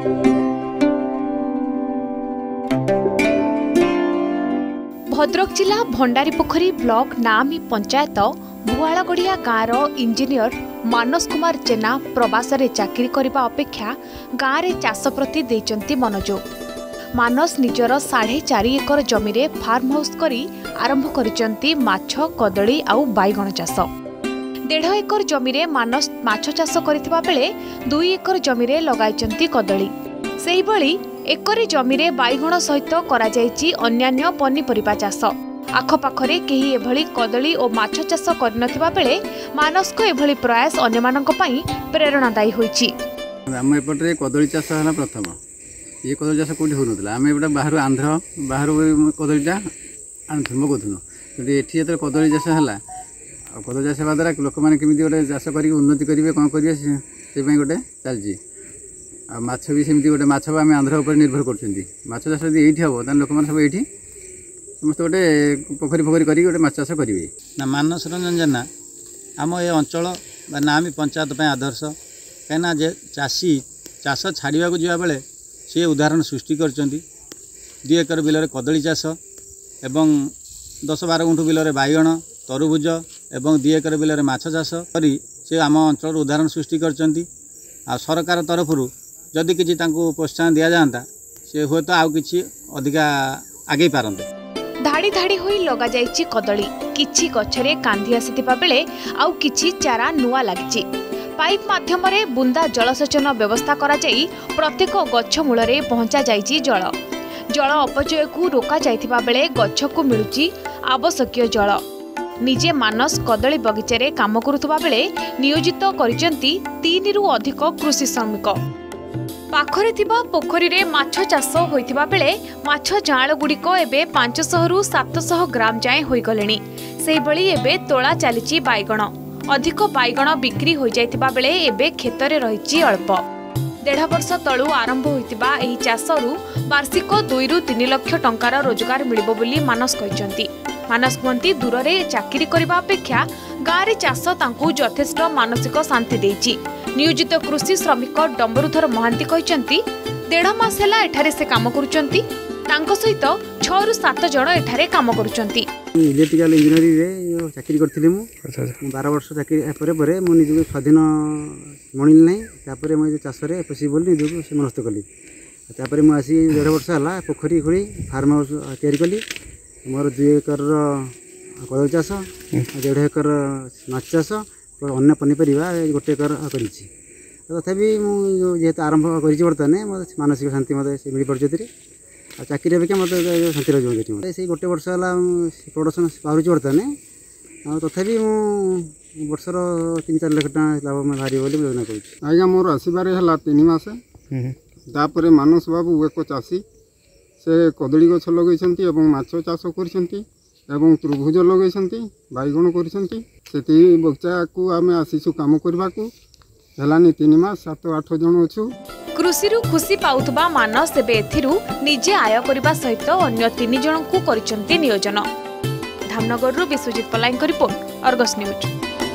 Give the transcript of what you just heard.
भद्रक जिला भंडारीपोखरी ब्लॉक नामी पंचायत भुआलगढ़िया गाँव इंजीनियर मानस कुमार जेना प्रवास रे चाकरी करने अपेक्षा गाँव में चाष प्रति देइचंती मनोयोग। मानस निजर 4.5 एकर जमी रे फार्म हाउस करी आरंभ करिचंती माछ कदली आउ बैगण चाष। 1.5 एकर जमी रे मानस माछ चाष करथिबा बेले 2 एकर जमी रे लगाइचंती कदली। सेही भली एकरी जमी रे बैगण सहित करा जायछि अन्यान्य पनीपरिबा चाष। आखपाखरे केही एभली कदली और माछ चाष करनथिबा बेले मानस को एभली प्रयास अन्यमानक पई प्रेरणादायी होईछि। आम एपटे कदली चाष है प्रथम। ये कदली चाष कौटी होना आम एपटे बाहर आंध्र बाहर कदलीटा आणुलु मगुलु कि ये जो कदली चाष है कदली चाष हवा द्वारा लोक मैंने केमी गोटे चाष कर उन्नति करेंगे कौन करेंगे से गोटे चलती माछ भी सेमती गोटे माछ आम आंध्र उपर निर्भर करछ चाष यदि ये हम तो लोक मैंने सब ये समस्त गोटे पोखरी फोखरी कर गोटे माछ चाष करेंगे ना। मानस रंजन जेना आम ये अंचल नामी पंचायत आदर्श कहीं जे चाषी चाष छाड़ा को जा बेले सी उदाहरण सृष्टि कर 2 एकर बिल कदली चाष एवं 10-12 गुंठ बिल बैगण तरबुज एवं 2 एकर बिल माछ चाष करी से आम अंचल उदाहरण सृष्टि कर सरकार तरफ जदि किसी प्रोत्साहन दि जाता से हुए तो आउ कि अधिका आगे पारते। धाड़ी धाड़ी होई लगा जाइछि कदली किछि गछरे कांधी आसीथिबा बेले आउ किछि चारा नुआ लागिछि। पाइप माध्यम रे बुंदा जलसेचन व्यवस्था करा जाई प्रत्येक गछ मूल रे पहुंचा जाइछि जल। जल अपचय को रोका जाइथिबा बेले गछ को मिलुछि आवश्यक जल। निजे मानस कदली बगीचा रे काम करुथबा बेले नियोजित करिसेंती 3 रु अधिक कृषि श्रमिक। पाखरे थिबा पोखरी रे माछ चाष होइथिबा बेले माछ जाळ गुड़िक एबे 500 रु 700 ग्राम जाए होई गलेनी। सेही बळी एबे तोला चलीची बैगण अधिक बैगण बिक्री होई जाइथिबा बेले एबे खेतरे रहिची अल्प। 1.5 वर्ष तळु आरंभ होइथिबा एही चाषरू वार्षिक 2 रु 3 लाख टंकार रोजगार मिलिबो बोली मानस कहिसंती। मानस कहती दूर रे चाकरी करबा अपेक्षा गाँव रे चाष तांकु यथेष्ट मानसिक शांति देइछि। नियोजित कृषि श्रमिक डंबरुधर महांती कहते 1.5 मास है एठारे से काम करुचंती। तांको सहित 6 रु 7 जण एठारे काम करुचंती। इलेक्ट्रिकल इंजीनियरिंग रे चाकरी करथिले मु 12 वर्ष चाकरी परे परे मु निजु स्वाधीन मणिल नै तापरे मु चाष रे पॉसिबल निजु से मनस्थ कली। तापरे मु आसी 1.5 वर्ष हला पोखरी खोली फार्म हाउस तयारी कली। मोर 2 एकर कदली चाष 1.5 एकर माछ चाष अन्य पनीपरिया 1 एकर करी तथापि मुझे आरंभ कर बर्तमान मत मानसिक शांति मत मिल पारे चाकरी अपेक्षा मत शांति रही से 1 वर्ष है प्रोडक्शन बाहर बर्तमान तथापि वर्षर 3-4 लाख टका लाभ बाहर योजना कर आज्ञा मोर आसबार है 3 मास तापर मानस बाबू एक चाषी से कदली गछ लगे माछ चाष कर त्रिभुज लगे बैगण कर बगीचा को आम आसीचु कम करने को 3 मास 7-8 जन अच्छु। कृषि खुशी पाउथबा मानस एबे एथिरु निजे आय करबा सहित अन्य 3 जन को करिसंती नियोजन। धामनगर विश्वजित पलाईंक रिपोर्ट अर्गस न्यूज।